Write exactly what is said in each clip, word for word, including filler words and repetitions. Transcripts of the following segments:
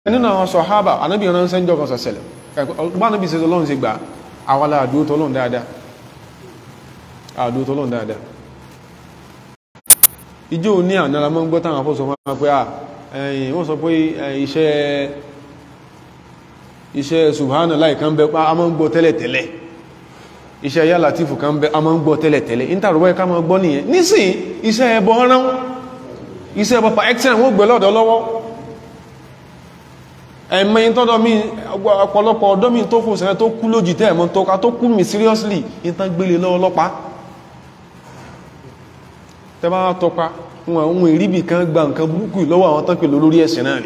nínú àwọn sàhábà Ànábì ránṣẹ́ ńjọ́ kan sọ̀sẹ̀lẹ̀ bá Ànábì ṣe Ọlọ́run ṣe gbà àwọlá àdúró tọ́lọ́run dáadáa àdúró tọ́lọ́run dáadáa ìjọ ní ànára mọ́ ń gbọ́ táwọn afọ́sọ máa pé ẹ̀yìn wọ́n sọ pé iṣẹ́ iṣẹ́ subhanallah kan bẹ a máa ń gbọ́ tẹ́lẹ̀tẹ́lẹ̀ iṣẹ́ ya Latifu kan bẹ a máa ń gbọ́ tẹ́lẹ̀tẹ́lẹ̀ ìntàrùwẹ́ ká máa gbọ́ nìyẹn nísìn iṣẹ́ ẹbọ rán iṣẹ́ ẹbọ pa excellent wọ́n gbẹ̀ lọ́dọ̀ lọ́wọ́ ẹ̀mẹ́yìn tọ́dọ̀ mi ọ̀pọ̀lọpọ̀ ọ̀dọ́ mi tó fò sẹ́rẹ́ tó kú lójì tẹ́ ẹ̀mọ́ tó ká tó kú mi seriously ìtàn gbélé lọ́wọ́ lọ́pàá tẹ́bá tọpa wọn ohun ìríbì kan gba nǹkan burúkú lọ́wọ́ àwọn tán pè lórí ẹ̀sìn náà ni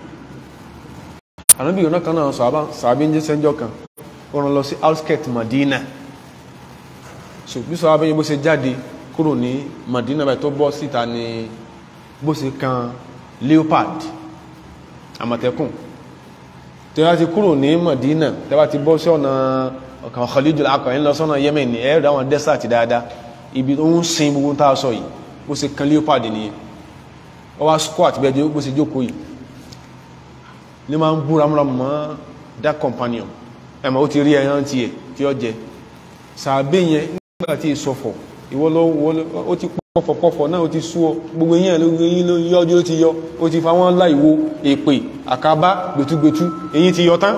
Ànábì ọ̀nà kan náà sàábí ń jẹ́ sẹ́njọ́ kan ó rán lọ sí outskirt Madina so bí sọ́wọ́ abẹ́yẹ bó ṣe jáde kúrò ní Madina báyìí tó bọ́ síta ní bó ṣe kan leopard àmọ̀tẹ́kùn tẹ́wà ti kúrò ní Madina tẹ́wà ti bọ́ sí ọ̀nà ọ̀kan Khalidul Aqaba lọ sọ́nà Yemen ní ẹ̀rọ àwọn desert dáadáa ibi tó ń sin gbogbo tá a sọ yìí bó ṣe kan leopard nìyẹn ó wá squat bẹ́ẹ̀ di bó ṣe jókòó yìí ní máa ń búra múra mọ́ that companion ẹ̀mọ̀ ó ti rí ẹran tiẹ̀ tí ó jẹ sàbẹ̀ yẹn nígbà tí ìsọfọ̀ ìwọ lọ́wọ́ ó ti pọ̀fọ̀pọ̀fọ̀ náà ó ti sú ọ gbogbo yẹn ló yọ ọjọ́ ti yọ ó ti fa wọ́n láìwo èpè àkábá gbẹ̀túgbẹ̀tú èyí ti yọ tán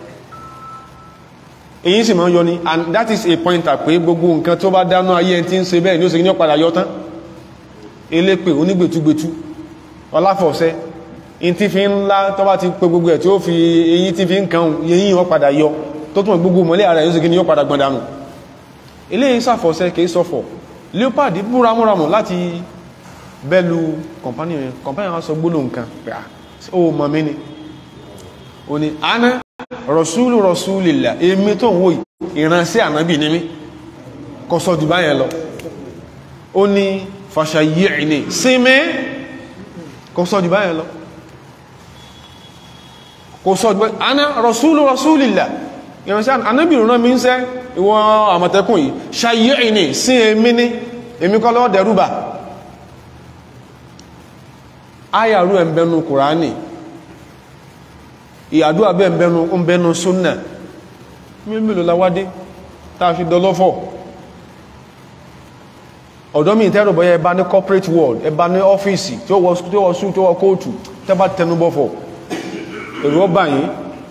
èyí sì máa ń yọ ni and that is a pointer pé gbogbo nǹkan tó bá dáná ayé ẹni tí ń ṣe bẹ́ẹ̀ ní ó sì ní ọ̀padà yọ tán elépè onígbẹ̀túgbẹ̀tú ọláfọ̀ọ́sẹ́ in ti fi ńlá tó bá ti pé gbogbo ẹ̀ tí ó fi èyí ti fi ń kan èyí ọ̀padà yọ tó tún gbogbo mọ́lẹ̀ ara yóò sì ní ọ̀padà gbọ̀ndànù eléyìí sàfọ̀ọ́sẹ́ kìí sọ̀fọ̀ leopard búramúramù láti bẹ́ẹ̀lú companion companion wọn sọ gbólóhùn nǹkan pé à ó mọ̀ mí ni ó ní ana rasulu rasulillah èmi tó ń wò ìránṣẹ́ ànábì ní mí kò sọ jù báyẹn lọ ó ní fashayyi'ni sinmi kò sọ jù báyẹn lọ kò sọ jù báyẹn ana rasulu rasulillah ìránṣẹ́ ànábì rán mi ń sẹ́ ìwọ àmọ̀tẹ́kùn yìí shayyi'ni sí èmi ní èmi kọ́ lọ́wọ́ dẹ̀rúbà ayàrú ẹ̀mbẹ̀nu kùránì ìyàdó abẹ́ ẹ̀mbẹ̀nu súnnà mímìlò láwádé tàà fi dọlọ́fọ́ ọ̀dọ́ mi tẹ́rù bọ́yẹ ẹbá ní corporate world ẹbá ní ọ́fíìsì tí ó wọ́ sú tí ó wọ́ kóòtù tẹ́bá tẹnubọ́fọ́ èrò ọba yìí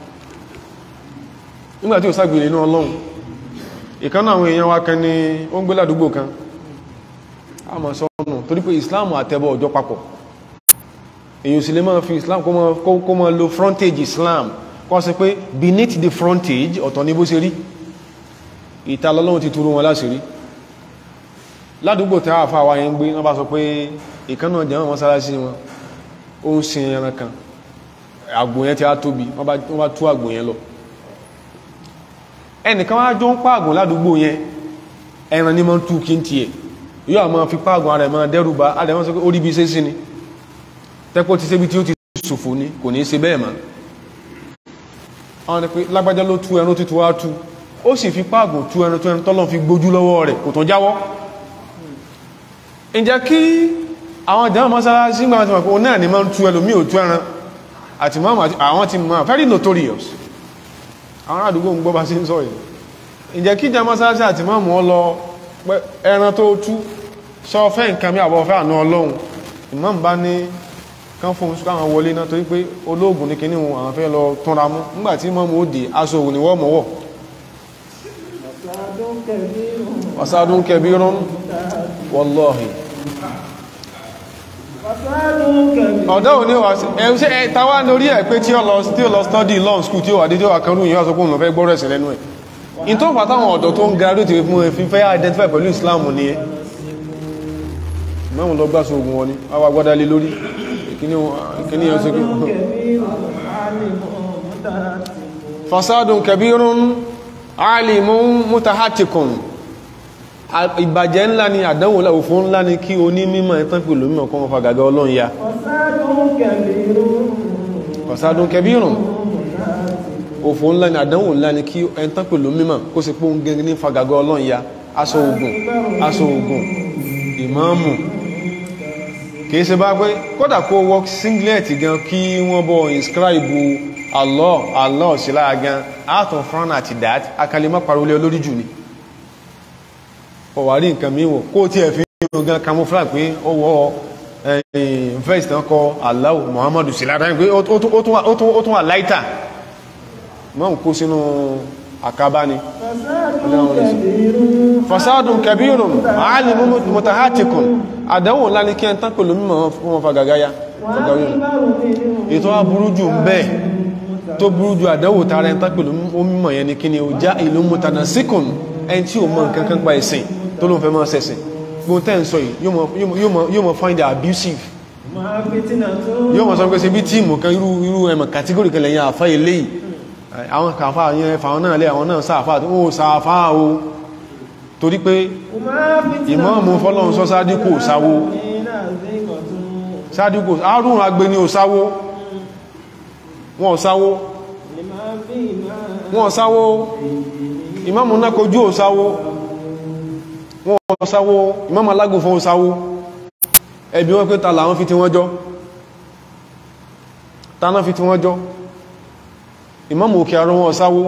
nígbàtí ó ságbèrè inú Ọlọ́run ìkánná àwọn èèyàn wa kan ní ó ń gbé ládùúgbò kan a mọ̀ sọ́nà torí pé Islam àtẹ́bọ̀ ọjọ́ papọ̀ èyàn sì lè máa fi Islam kó máa lo frontage Islam kó sọ pé beneath the frontage ọ̀tọ̀ ní bó ṣe rí ìta lọ́lọ́run ti túrú wọn láṣìírí ládùúgbò tí a fà wá yẹn gbé wọ́n bá sọ pé ìkánná jẹ́ wọn mọ́sálásí wọn ó ń sin ẹran kan àgbò yẹn ti á tóbi wọ́n bá tú àgbò yẹn lọ ẹnìkan wá jọ ń pààgùn ládùúgbò yẹn ẹran ní mọ́ ń tú kí n tiẹ̀ yóò àmọ́ fi pààgùn ara ẹ̀mọ́ dẹ́rùbá adẹ̀mọ́ sọ pé ó rí bí sẹ́sí ni tẹ́pọ̀ ti sébi tí ó ti ṣòfò ní kò ní ṣe bẹ́ẹ̀ mọ́ àwọn ẹ̀pẹ́ lágbájá ló tú ẹran títú wá tú ó sì fi pààgùn tú ẹran tó ẹran tọ́lọ́ fi gbójú lọ́wọ́ rẹ̀ kò tán jáwọ́ ǹjẹ́ kí àwọn ìjọba mọ́sálásí gbà ti mọ̀ pé ó náà ní máa ń tú ẹlòmí ò tú ẹran àti àwọn ti mọ̀ very notorious àwọn àdúgbò ń gbọ́ bá sí ń sọ yìí ìjẹ́ kí jẹ mọ́sálásí àti mọ́ mọ́ lọ ẹran tó tú sọ fẹ́ nǹkan bí àbọ̀ fẹ́ àánú Ọlọ́run ìmọ̀ bá ní kán fún oṣù káwọn wọlé náà torí pé olóògùn ní kíní wọn àwọn fẹ́ lọ túnra mú nígbàtí mọ́ mọ́ ó dé aṣọ ògùn ni wọ́n mọ́ wọ̀ wasadun kabirun wallahi ọ̀dọ́ òní wà ṣe ẹ̀tàwà lórí ẹ̀ pé tí ó lọ study law school tí ó wà dé tí ó wà kan rúyìn ọ̀sọ̀kún lọ fẹ́ gbọ́rọ̀ ẹ̀sìn lẹ́nu ẹ̀ in tó fà táwọn ọ̀dọ́ tó ń graduate fún ẹ̀fí fẹ́ identify pẹ̀lú Islam ní ẹ́ mẹ́wọ̀n lọ gbá sóògùn wọn ni àwa gbọ́dá lé lórí ìkíní ọ̀sọ̀kún fasadun kabirun alimun mutahatikun ìbàjẹ́ ńlá ni àdánwò òfò ńlá ni kí oní mímọ̀ ẹ̀tàn pẹ̀lú mímọ̀ kan wọ́n fagagá Ọlọ́run ya fasadun kabirun òfò ńlá ni àdánwò ńlá ni kí ẹ̀tàn pẹ̀lú mímọ̀ kó sì pún gẹ́gẹ́ ní fagagá Ọlọ́run ya aṣọ ogun aṣọ ogun ìmáàmù kìí ṣe bá pé kódà kó wọ singlet gan kí wọ́n bọ́ inscribe Allah Allah sí lára gan out of front àti that akalima parolé olórí jù ní ọ̀wárí nǹkan míwọ̀ kó tí ẹ̀ fi ń gan camouflage pé ó wọ́ vest náà kọ Allah Muhammadu sí lára pé ó tún wà lighter mọ́ ń kó sínú àkábá ni fasadun kabirun alimun mutahatikun àdánwò ńlá ní kí ẹ tán pẹ̀lú mímọ̀ wọn fa gàgáyá ètò aburú jù ń bẹ tó burú jù àdánwò tààrẹ tán pẹ̀lú mímọ̀ yẹn ni kí ni ó já ìlú mutanasikun ẹni tí ó mọ̀ nǹkan kan pa ẹ̀sìn tó ló ń fẹ́ mọ́ sẹ́sìn gbóhùn tẹ́ ń sọ yìí yóò mọ̀ find it abusive yóò mọ̀ sọ pé ṣe bí tíìmù kan irú ẹmọ̀ kàtígórì kan lẹ́yìn àfá eléyìí àwọn kàfà yẹn fàwọn náà lé àwọn náà sáàfà ó sáàfà o torí pé ìmáàmù fọ́lọ́run sọ sádíkò sáwó sádíkò arúrùn agbé ní òsáwó wọn òsáwó wọn òsáwó ìmáàmù náà kojú òsáwó wọn òsáwó ìmáàmù alágùnfọ́ òsáwó ẹbí wọn pé ta làwọn fi ti wọ́n jọ ta náà fi ti wọ́n jọ ìmáàmù òkè àrùn wọn òsáwó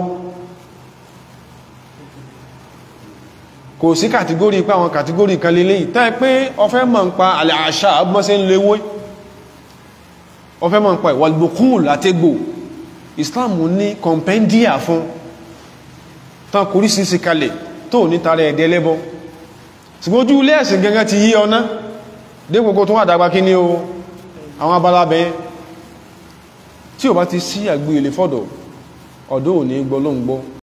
kò sí kàtígórì pé àwọn kàtígórì kan lè léyìí tẹ́ pé ọfẹ́ mọ̀ ń pa àlẹ́ àṣà ọgbọ́nsẹ́ ń léwé ọfẹ́ mọ̀ ń pa ìwàlùgbòkúùl àtẹ́gbò Islam ní kọmpẹ́ndíà fún tán kò rí sí sí kalẹ̀ tó ní tààrẹ ẹ̀dẹ́ lẹ́bọ ṣùgbọ́n ojú ilé ẹ̀sìn gẹ́gẹ́ ti yí ọ̀nà dégbogbo tó wà dàgbà kí ní o àwọn abalabẹ́ tí ò bá ti sí àgbé ilé fọ́dọ̀ ọ̀dọ́ ò ní gbọ́ ló ń gbọ́